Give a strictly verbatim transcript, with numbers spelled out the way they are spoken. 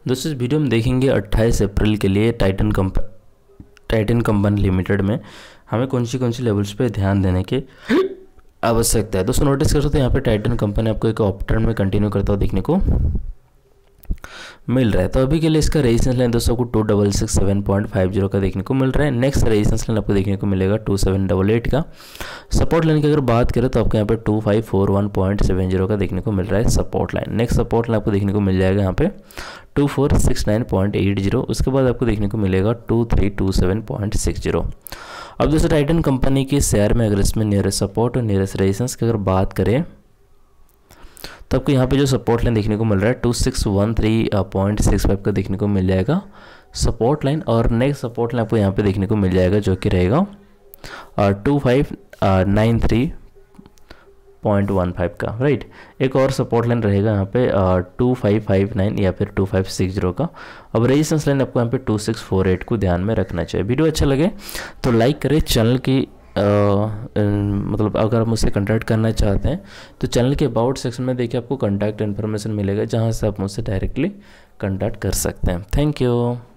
दोस्तों इस वीडियो में देखेंगे अट्ठाईस अप्रैल के लिए टाइटन कंप टाइटन कंपनी लिमिटेड में हमें कौन सी कौन सी लेवल्स पे ध्यान देने की आवश्यकता है। दोस्तों नोटिस कर सकते हैं यहाँ पे टाइटन कंपनी आपको एक ऑप्टर्न में कंटिन्यू करता हुआ देखने को मिल रहा है। तो अभी के लिए इसका रेजिस्टेंस लाइन दोस्तों को two double six seven point five zero का देखने को मिल रहा है। नेक्स्ट रेजिस्टेंस लाइन आपको देखने को मिलेगा टू सेवन डबल एट का। सपोर्ट लाइन की अगर बात करें तो आपको यहाँ पे two five four one point seven zero का देखने को मिल रहा है support line. Next support line आपको देखने को मिल जाएगा यहाँ पे two four six nine point eight zero. उसके बाद आपको देखने को मिलेगा two three two seven point six zero. अब दोस्तों टाइटन कंपनी के शेयर में अगर इसमें नियरेस्ट सपोर्ट और नियरेस्ट रेजिस्टेंस की अगर बात करें तो आपको यहाँ पे जो सपोर्ट लाइन देखने को मिल रहा है two six one three point six five का देखने को मिल जाएगा सपोर्ट लाइन। और नेक्स्ट सपोर्ट लाइन आपको यहाँ पे देखने को मिल जाएगा जो कि रहेगा two five nine three point one five का, राइट। एक और सपोर्ट लाइन रहेगा यहाँ पे टू फाइव फाइव नाइन या फिर टू फाइव सिक्स जीरो का। अब रेजिस्टेंस लाइन आपको यहाँ पे टू सिक्स फोर एट को ध्यान में रखना चाहिए। वीडियो अच्छा लगे तो लाइक करें। चैनल की Uh, मतलब अगर आप मुझसे कांटेक्ट करना चाहते हैं तो चैनल के अबाउट सेक्शन में देखिए आपको कांटेक्ट इन्फॉर्मेशन मिलेगा जहां से आप मुझसे डायरेक्टली कांटेक्ट कर सकते हैं। Thank you.